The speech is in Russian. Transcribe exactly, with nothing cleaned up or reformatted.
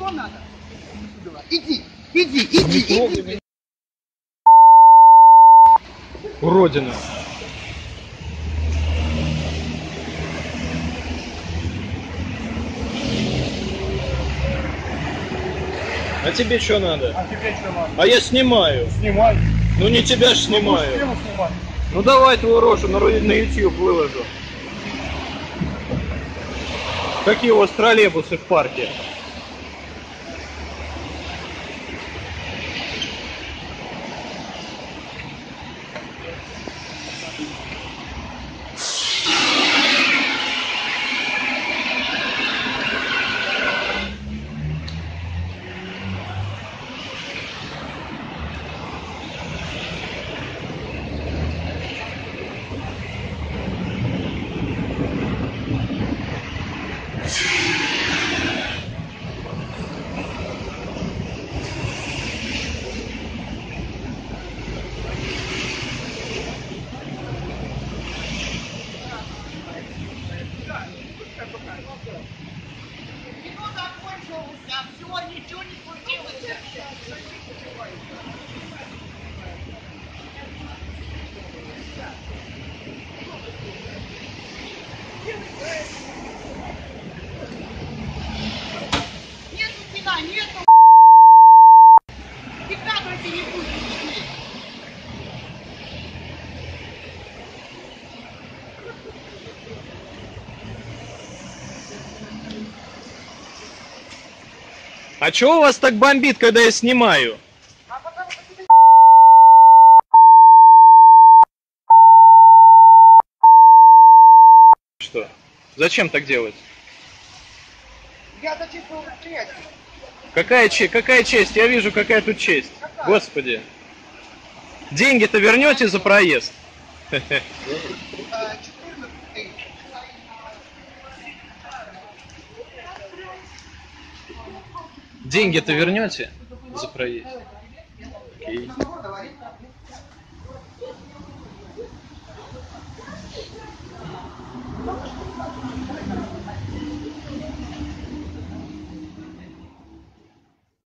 Что надо? Иди, иди, иди, иди. иди. Уродина. А тебе что надо? А тебе что надо? А я снимаю. Снимай. Ну не тебя ж снимаю. Ну, снимай. Ну давай твою рожу на, на YouTube выложу. Какие у вас троллейбусы в парке? Нету кино, нету. Прикладывайте, не будете. А чё у вас так бомбит, когда я снимаю? А потому что тебе... Что? Зачем так делать? Я за чистого предприятия. Какая, че какая честь? Я вижу, какая тут честь. Какая? Господи. Деньги-то вернете за проезд? четырнадцать. Деньги-то вернете за проезд? Окей.